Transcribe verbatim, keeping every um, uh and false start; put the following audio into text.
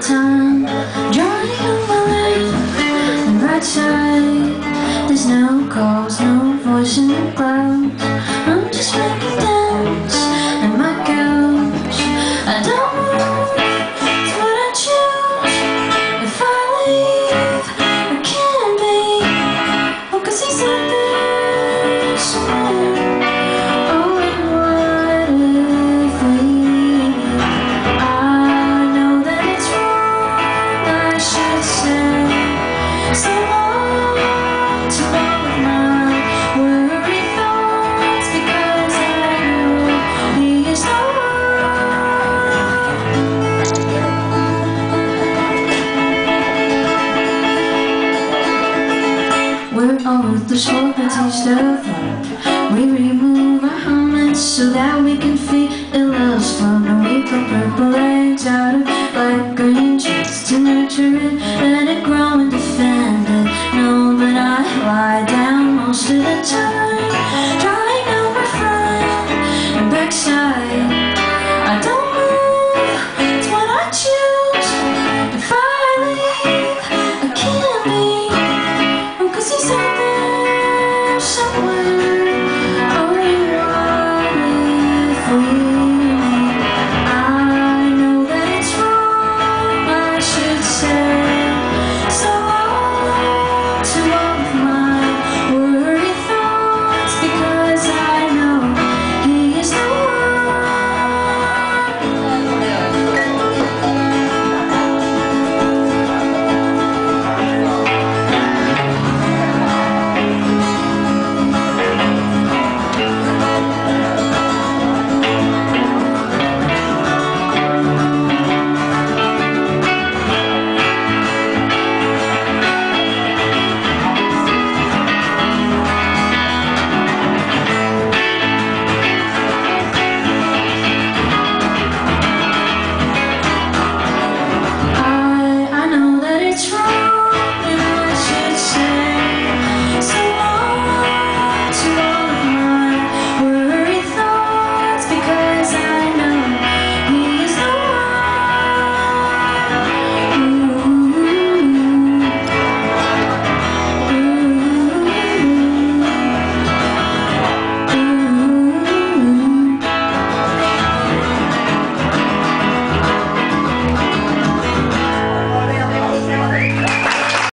time, drawing on my life and right side. There's no calls, no voice in the clouds. I'm just making dance in my couch. I don't know, it's what I choose. If I leave, I can't be. Oh, 'cause he's out there somewhere. Oh, and what if we? I know that it's wrong, I should say. So long, so long with my worried thoughts, because I know he is the one. We're all ruthless for petty stuff. We remove our helmets so that we can feel love's fun. And we put purple eggs out of black green trees to nurture it, let it grow and defend it. Know that I lie down most of the time.